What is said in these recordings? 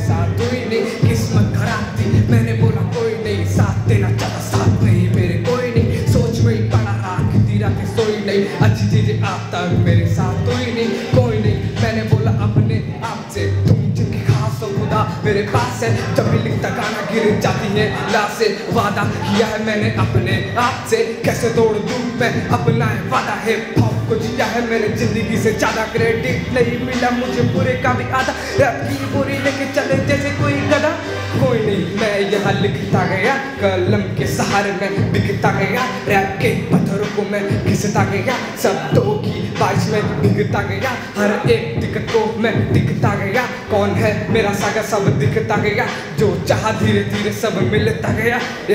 साथ हुई नहीं, किस्मत खराब थी। मैंने बोला कोई नहीं, साथ देना चाहता साथ नहीं मेरे कोई नहीं, सोच में ही पड़ा राख दी रात सोई नहीं, अच्छी चीजें आज तक मेरे साथ हुई नहीं, कोई नहीं। मैंने बोला अपने आप से, तुम जिनके खास हो खुदा मेरे पास है, जब भी लिखता गाना गिर जाती है लाशें। वादा किया है मैंने अपने आप से, कैसे तोड़ दूं मैं अपना वादा है। हॉप को जिया है मैंने जिंदगी से ज्यादा, क्रेडिट नहीं मिला मुझे पूरे का भी आधा, रैप की बोरी लेके चले जैसे कोई गधा। कोई नहीं, मैं यहाँ लिखता गया, कलम के सहारे में बिकता गया, रैप के पत्थरों को मैं घिसता गया, शब्दों की बारिश में भीगता गया, हर एक दिक्कत को मैं दिखता गया। कौन है मेरा सागा सब दिखता गया, जो चाहा धीरे धीरे सब मिलता गया।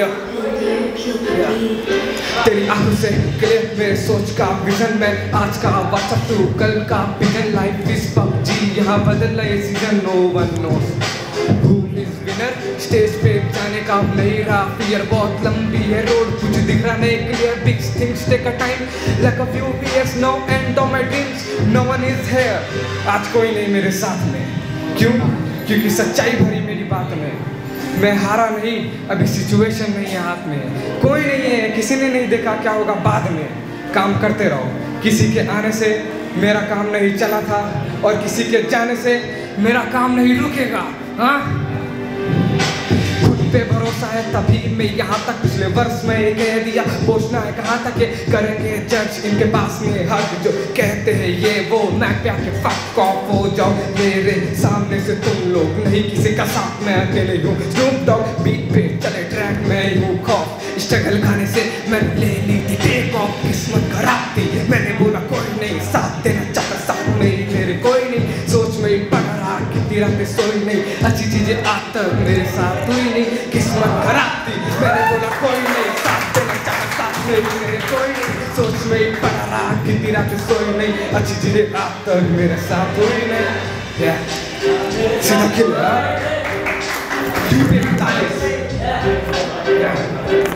तेरी आंखों से क्लियर मेरे सोच का विजन, मैं आज का व्हाट्सएप तू कल का विजन, लाइफ इज पबजी यहाँ बदल रहे season, no one knows who is winner. Stage पे जाने का नहीं रहा फियर, बहुत लंबी है रोड कुछ दिख रहा नहीं clear, big things take a time like a few years, no end of my dreams, no one is here. आज कोई नहीं मेरे साथ में, क्यों? क्योंकि सच्चाई भरी मेरी बात में, मैं हारा नहीं, अभी सिचुएशन नहीं है हाथ में, कोई नहीं है, किसी ने नहीं देखा क्या होगा बाद में। काम करते रहो, किसी के आने से मेरा काम नहीं चला था और किसी के जाने से मेरा काम नहीं रुकेगा। हाँ, खुद पे भरोसा है तभी मैं यहाँ तक, पिछले वर्ष में ये कह दिया, पूछना है कहाँ तक ये करेंगे जज, इनके पास में हक जो कहते हैं ये वो, मैं प्यार के फक ऑफ हो जाओ मेरे सामने से तुम लोग, नहीं किसी का साथ मैं अकेले हूँ। स्नूप डॉग बीट पे चले ट्रैक में हूँ खौफ, स्ट्रगल खाने से मैंने ले ली थी टेक ऑफ, किस्मत खराब थी मैंने बोला कोई नहीं, साथ देना चाहता साथ नहीं मेरे कोई नहीं, सोच में ही पड़ा रहा कितनी रातें सोई नहीं, अच्छी चीजें आज तक मेरे साथ हुई नहीं, किस्मत खराब थी मैंने बोला कोई नहीं, साथ देना चाहता साथ नहीं मेरे कोई नहीं, सोच में ही पड़ा रहा कितनी रातें सोई नहीं, अच्छी चीजें आज तक मेरे साथ हुई नहीं। सीधा किल